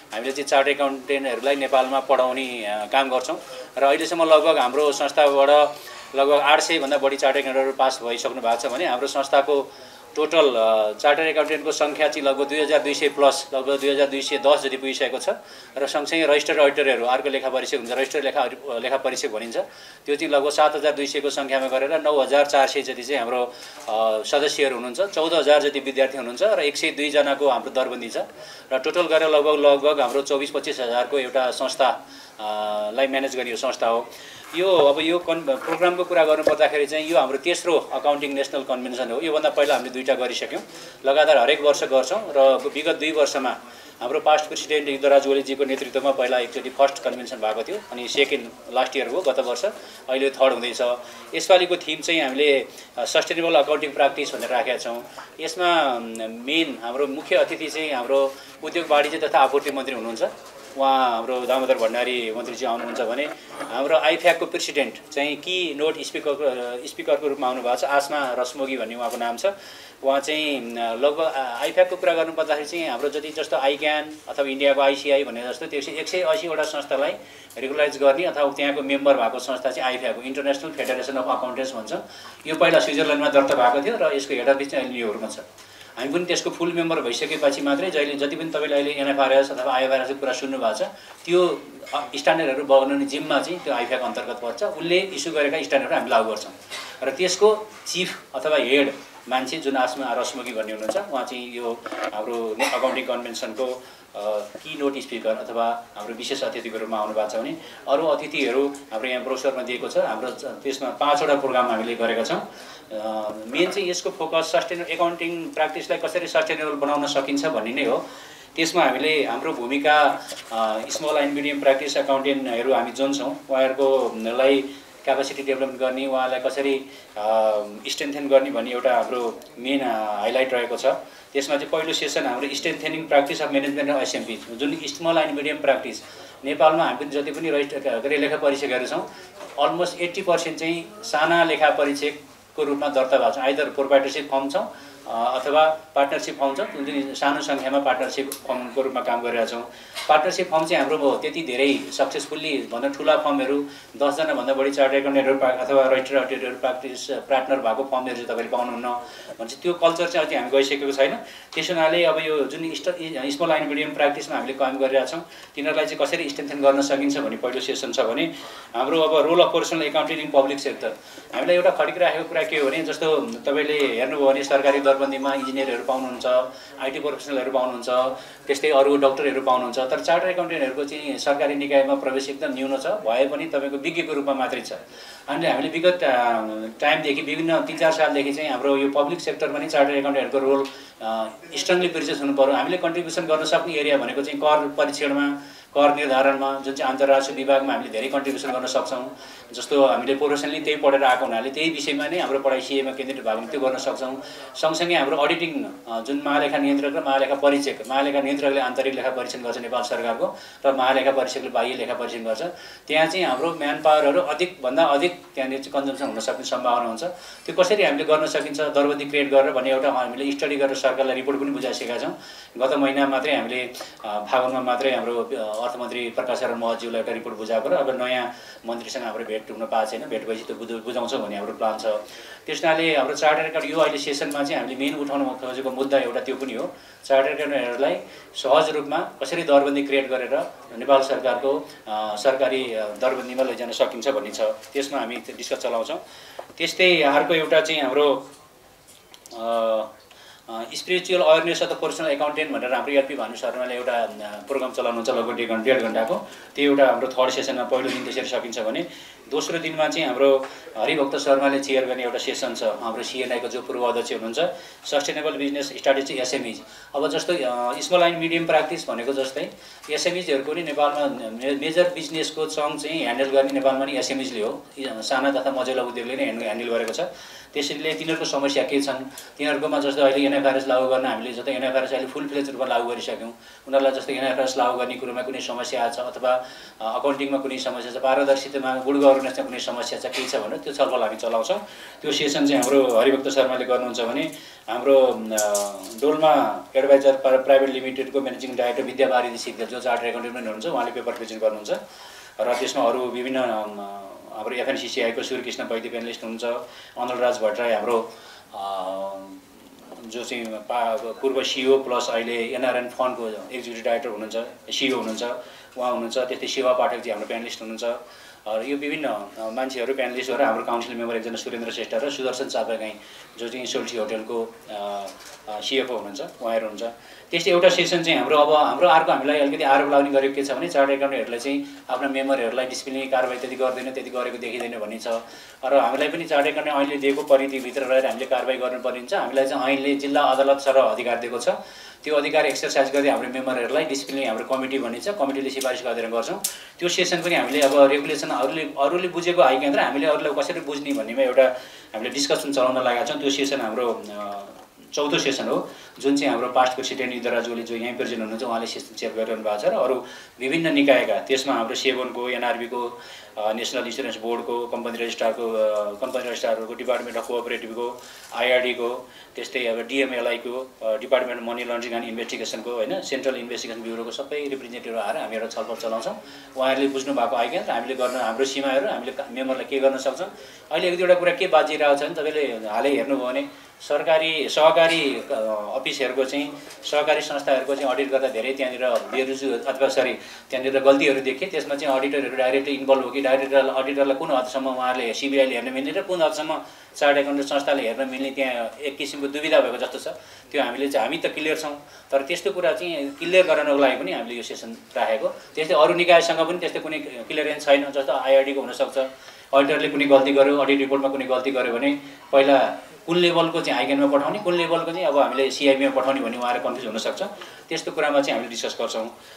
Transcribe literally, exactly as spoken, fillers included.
हामीले चाहिँ चार्टर्ड एकाउन्टेन्टहरूलाई नेपालमा पढाउने काम गर्छौँ र अहिलेसम्म लगभग हाम्रो संस्थाबाट लगभग आठ सय भन्दा बढी चार्टर्ड एकाउन्टेन्टहरू पास भइसक्नु भएको छ भने हाम्रो संस्थाको टोटल चार्टर्ड एकाउन्टेन्टको सङ्ख्या चाहिँ लगभग दुई हजार दुई सय प्लस लगभग दुई हजार दुई सय दस जति पुगिसकेको छ र सँगसँगै रजिस्टर्ड अडिटरहरू अर्को लेखा परीक्षक हुन्छ रजिस्टर्ड लेखा लेखा परीक्षक भनिन्छ त्यो चाहिँ लगभग सात हजार दुई सयको सङ्ख्यामा गरेर नौ हजार चार सय जति चाहिँ हाम्रो सदस्यहरू हुनुहुन्छ चौध हजार जति विद्यार्थी हुनुहुन्छ र एक सय दुईजनाको हाम्रो दरबन्दी छ र टोटल गरेर लगभग लगभग हाम्रो चौबिस पच्चिस हजारको एउटा संस्थालाई म्यानेज गर्ने यो संस्था हो यो अब यो कन् प्रोग्रामको कुरा गर्नुपर्दाखेरि चाहिँ यो हाम्रो तेस्रो अकाउन्टिङ नेसनल कन्भेन्सन हो योभन्दा पहिला हामीले दुईवटा गरिसक्यौँ लगातार हरेक वर्ष गर्छौँ र विगत दुई वर्षमा हाम्रो पास्ट प्रेसिडेन्ट युद्धराज ओलीजीको नेतृत्वमा पहिला एकचोटि फर्स्ट कन्भेन्सन भएको थियो अनि सेकेन्ड लास्ट इयर हो गत वर्ष अहिले थर्ड हुँदैछ यसपालिको थिम चाहिँ हामीले सस्टेनेबल अकाउन्टिङ प्र्याक्टिस भनेर राखेका छौँ यसमा मेन हाम्रो मुख्य अतिथि चाहिँ हाम्रो उद्योग वाणिज्य तथा आपूर्ति मन्त्री हुनुहुन्छ उहाँ हाम्रो दामोदर भण्डारी मन्त्रीजी आउनुहुन्छ भने हाम्रो आइफ्याकको प्रेसिडेन्ट चाहिँ कि नोट स्पिकरको स्पिकरको रूपमा आउनुभएको छ आसमा रसमोगी भन्ने उहाँको नाम छ उहाँ चाहिँ लगभग आइफ्याकको कुरा गर्नुपर्दाखेरि चाहिँ हाम्रो जति जस्तो आइक्यान अथवा इन्डियाको आइसिआई भने जस्तो त्यो एक सय असीवटा संस्थालाई रेगुलाइज गर्ने अथवा त्यहाँको मेम्बर भएको संस्था चाहिँ आइफ्याकको इन्टरनेसनल फेडरेसन अफ अकाउन्टेन्ट्स भन्छ यो पहिला स्विजरल्यान्डमा दर्ता भएको थियो र यसको हेड अफिस चाहिँ अहिले न्युयोर्कमा छ हामी पनि त्यसको फुल मेम्बर भइसकेपछि मात्रै जहिले जति पनि तपाईँले अहिले एनएफआरएस अथवा आइएफआरएसको कुरा सुन्नु भएको छ त्यो स्ट्यान्डर्डहरू बनाउने जिम्मा चाहिँ त्यो आइफ्याक अन्तर्गत पर्छ उसले इस्यु गरेका स्ट्यान्डर्डहरू हामी लागू गर्छौँ र त्यसको चिफ अथवा हेड मान्छे जुन आसमा रसमुखी भन्ने हुनुहुन्छ उहाँ चाहिँ यो हाम्रो अकाउन्टिङ कन्भेन्सनको की नोट स्पिकर अथवा हाम्रो विशेष अतिथिको रूपमा आउनु भएको छ भने अरू अतिथिहरू हाम्रो यहाँ ब्रोसरमा दिएको छ हाम्रो त्यसमा पाँचवटा प्रोग्राम हामीले गरेका छौँ मेन चाहिँ यसको फोकस सस्टेनेबल एकाउन्टिङ प्र्याक्टिसलाई कसरी सस्टेनेबल बनाउन सकिन्छ भन्ने नै हो त्यसमा हामीले हाम्रो भूमिका स्मल एन्ड मिडियम प्र्याक्टिस एकाउन्टेन्टहरू हामी जुन छौँ उहाँहरूकोलाई क्यापेसिटी डेभलपमेन्ट गर्ने उहाँलाई कसरी स्ट्रेन्थेन गर्ने भन्ने एउटा हाम्रो मेन हाइलाइट रहेको छ त्यसमा चाहिँ पहिलो सेसन हाम्रो strengthening practice of management of SMP जुन स्मल एन्ड मिडियम प्र्याक्टिस नेपालमा हामी पनि जति पनि रजिस्टर गरी लेखा परीक्षकहरू छौँ अलमोस्ट एट्टी पर्सेन्ट चाहिँ साना लेखा परीक्षकको रूपमा दर्ता भएको छ आइदर प्रोप्राइटरसिप फर्म छ अथवा पार्टनरसिप फर्म छ जुन सानो सङ्ख्यामा पार्टनरसिप फर्मको रूपमा काम गरिरहेका छौँ पार्टनरसिप फर्म चाहिँ हाम्रो त्यति धेरै सक्सेसफुल्ली भन्दा ठुला फर्महरू दसजनाभन्दा बढी चार्टर्ड एकाउन्टेन्टहरू अथवा रजिस्टर अडिटरहरू प्र्याक्टिस पार्टनर भएको फर्महरू चाहिँ तपाईँले पाउनुहुन्न भन्छ त्यो कल्चर चाहिँ अझै हामी गइसकेको छैन त्यस हुनाले अब यो जुन स्मल एन्ड मिडियम प्र्याक्टिसमा हामीले काम गरिरहेका छौँ तिनीहरूलाई चाहिँ कसरी स्ट्रेन्थेन गर्न सकिन्छ भन्ने पहिलो सेसन छ भने हाम्रो अब role of personal accounting in public sector हामीलाई एउटा खटिक राखेको कुरा के हो भने जस्तो तपाईँले हेर्नुभयो भने सरकारी दरबन्दीमा इन्जिनियरहरू पाउनुहुन्छ आइटी प्रोफेसनलहरू पाउनुहुन्छ त्यस्तै अरू डक्टरहरू पाउनुहुन्छ तर चार्टर्ड एकाउन्टेन्टहरूको चाहिँ सरकारी निकायमा प्रवेश एकदम न्यून छ भए पनि तपाईँको विज्ञको रूपमा मात्रै छ अनि हामीले विगत टाइमदेखि विभिन्न तिन चार सालदेखि चाहिँ हाम्रो यो पब्लिक सेक्टरमा पनि चार्टर्ड एकाउन्टेन्टहरूको रोल स्ट्रङली प्रिसियस हुनु पर्यो हामीले कन्ट्रिब्युसन गर्न सक्ने एरिया भनेको चाहिँ कर परीक्षणमा कर निर्धारणमा जुन चाहिँ अन्तर्राष्ट्रिय विभागमा हामीले धेरै कन्ट्रिब्युसन गर्न सक्छौँ जस्तो हामीले प्रोफेसनली त्यही पढेर आएको हुनाले त्यही विषयमा नै हाम्रो पढाइ सिएमा केन्द्रित भएको त्यो गर्न सक्छौँ सँगसँगै हाम्रो अडिटिङ जुन महालेखा नियन्त्रक र महालेखा परीक्षक महालेखा नियन्त्रकले आन्तरिक लेखा परीक्षण गर्छ नेपाल सरकारको र महालेखा परीक्षकले बाह्य लेखा परीक्षण गर्छ त्यहाँ चाहिँ हाम्रो म्यान पावरहरू अधिकभन्दा अधिक त्यहाँनिर चाहिँ कन्जम्सन हुन सक्ने सम्भावना हुन्छ त्यो कसरी हामीले गर्न सकिन्छ दरबन्दी क्रिएट गरेर भन्ने एउटा हामीले स्टडी गरेर सरकारलाई रिपोर्ट पनि बुझाइसकेका छौँ गत महिना मात्रै हामीले फागुनमा मात्रै हाम्रो अर्थमन्त्री प्रकाश शरण महतज्यूलाई एउटा रिपोर्ट बुझाएको र अब नयाँ मन्त्रीसँग हाम्रो भेट हुन पाएको छैन भेट भएपछि त्यो बुझ बुझाउँछौँ भन्ने हाम्रो प्लान छ त्यस हुनाले हाम्रो चार्टर्ड एकाउन्ट यो अहिले सेसनमा चाहिँ हामीले मेन उठाउन खोजेको मुद्दा एउटा त्यो पनि हो चार्टर्ड एकाउन्टेन्टहरूलाई सहज रूपमा कसरी दरबन्दी क्रिएट गरेर नेपाल सरकारको सरकारी दरबन्दीमा लैजान सकिन्छ भन्ने छ त्यसमा हामी डिस्कस चलाउँछौँ त्यस्तै अर्को एउटा चाहिँ हाम्रो spiritual awareness of the personal accountant भनेर हाम्रो एलपी भानु शर्माले एउटा प्रोग्राम चलाउनुहुन्छ लगभग डेढ घन्टा डेढ घन्टाको त्यो एउटा हाम्रो थर्ड सेसनमा पहिलो दिन त्यसरी सकिन्छ भने दोस्रो दिनमा चाहिँ हाम्रो हरिभक्त शर्माले चेयर गर्ने एउटा सेसन छ हाम्रो सिएनआईको जो पूर्व अध्यक्ष हुनुहुन्छ सस्टेनेबल बिजनेस स्ट्राटेजी एसएमइज अब जस्तो स्मल एन्ड मिडियम प्र्याक्टिस भनेको जस्तै एसएमइजहरूको नि नेपालमा मेजर बिजनेसको चङ चाहिँ ह्यान्डल गर्ने नेपालमा नि एसएमइजले हो साना तथा मझौला उद्योगले नै ह्यान्डल गरेको छ त्यसैले तिनीहरूको समस्या के छन् तिनीहरूकोमा जस्तो अहिले एनएफआरएस लागू गर्न हामीले जस्तै एनएफआरएस अहिले फुल फ्लेज रूपमा लागू गरिसक्यौँ उनीहरूलाई जस्तै एनएफआरएस लागू गर्ने कुरोमा कुनै समस्या छ अथवा अकाउन्टिङमा कुनै समस्या छ पारदर्शितामा गुड गभर्नेन्समा कुनै समस्या छ केही छ भने त्यो छलफल हामी चलाउँछौँ। त्यो सेसन चाहिँ हाम्रो हरिभक्त शर्माले गर्नुहुन्छ भने हाम्रो डोल्मा एडभाइजर प्राइभेट लिमिटेडको म्यानेजिङ डाइरेक्टर विद्यावारिधि सिक्दा जो चार्टर्ड एकाउन्टेन्ट पनि हुनुहुन्छ उहाँले पेपर प्रेजेन्ट गर्नुहुन्छ र त्यसमा अरू विभिन्न हाम्रो एफएनसिसिआईको सूर्यकृष्ण वैद्य प्यानलिस्ट हुनुहुन्छ, अनलराज भट्टराई हाम्रो जो चाहिँ पा पूर्व सिओ प्लस अहिले एनआरएन फन्डको एक्जिक्युटिभ डाइरेक्टर हुनुहुन्छ, सिओ हुनुहुन्छ, उहाँ हुनुहुन्छ। त्यस्तै शिवा पाठकजी हाम्रो प्यानलिस्ट हुनुहुन्छ। र यो विभिन्न मान्छेहरू प्यानलिस्टहरू हाम्रो काउन्सिल मेम्बर एकजना सुरेन्द्र श्रेष्ठ र सुदर्शन चापागाई जो चाहिँ सोल्टी होटलको सिएफओ हुनुहुन्छ, उहाँहरू हुन्छ। त्यस्तै एउटा सेसन चाहिँ हाम्रो अब हाम्रो अर्को हामीलाई अलिकति आरोप लाग्ने गरेको के छ भने चार्टर्ड एकाउन्टेन्टहरूलाई चाहिँ आफ्ना मेम्बरहरूलाई डिसिप्लिनरी कारबाही त्यति गर्दैन, त्यति गरेको देखिँदैन भन्ने छ। र हामीलाई पनि चार्टर्ड एकाउन्टेन्ट ऐनले दिएको परिधिभित्र रहेर हामीले कारबाही गर्नुपर्ने हुन्छ। हामीलाई चाहिँ ऐनले जिल्ला अदालत सरह अधिकार दिएको छ। त्यो अधिकार एक्सर्साइज गर्दै हाम्रो मेम्बरहरूलाई डिसिप्लिनरी हाम्रो कमिटी भन्ने छ, कमिटीले सिफारिस गरेर गर्छौँ। त्यो सेसन पनि हामीले अब रेगुलेसन अरूले अरूले बुझेको आइकेन्द्र हामीले अरूलाई कसरी बुझ्ने भन्नेमा एउटा हामीले डिस्कसन चलाउन लागेका छौँ। त्यो सेसन हाम्रो चौथो सेसन हो, जुन चाहिँ हाम्रो पास्ट प्रेसिडेन्ट इन्द्रराजुले जो यहीँ प्रेसिडेन्ट हुनुहुन्छ उहाँले सेसन चेयर गरिरहनु भएको छ। र अरू विभिन्न निकायका त्यसमा हाम्रो सेभनको, एनआरबीको, नेसनल इन्सुरेन्स बोर्डको, कम्पनी रजिस्ट्रारको कम्पनी रजिस्ट्रारहरूको, डिपार्टमेन्ट अफ कोअपरेटिभको, आइआरडीको, त्यस्तै अब डिएमएलआईको, department of money laundering and इन्भेस्टिगेसनको, होइन, सेन्ट्रल इन्भेस्टिगेसन ब्युरोको सबै रिप्रेजेन्टेटिभ आएर हामी एउटा छलफल चलाउँछौँ। उहाँहरूले बुझ्नु भएको आइकेन्द्र हामीले गर्न हाम्रो सीमाहरू हामीले मेम्बरलाई के गर्न सक्छौँ। अहिले एक दुईवटा कुरा के बाजिरहेको छ भने तपाईँले हालै हेर्नुभयो भने सरकारी सहकारी अफिसहरूको चाहिँ सहकारी संस्थाहरूको चाहिँ अडिट गर्दा धेरै त्यहाँनिर बेरुजु अथवा सरी त्यहाँनिर गल्तीहरू देखे। त्यसमा चाहिँ अडिटरहरू डाइरेक्टली इन्भल्भ हो कि डाइरेक्टर अडिटरलाई कुन हदसम्म उहाँहरूले सिबिआईले हेर्न मिल्ने र कुन हदसम्म चार्टर्ड एकाउन्टेन्ट संस्थाले हेर्न मिल्ने त्यहाँ एक किसिमको दुविधा भएको जस्तो छ। त्यो हामीले चाहिँ हामी त क्लियर छौँ, तर त्यस्तो कुरा चाहिँ क्लियर गराउनको लागि पनि हामीले यो सेसन राखेको। त्यस्तै अरू निकायसँग पनि त्यस्तै कुनै क्लियरेन्स छैन। जस्तो आइआरडीको हुनसक्छ, अडिटरले कुनै गल्ती गर्यो, अडिट रिपोर्टमा कुनै गल्ती गर्यो भने पहिला कुन लेभलको चाहिँ आइकेनमा पठाउने, कुन लेभलको चाहिँ अब हामीले सिआइबीमा पठाउने भन्ने उहाँहरू कन्फ्युज हुनसक्छ। त्यस्तो कुरामा चाहिँ हामीले डिस्कस गर्छौँ।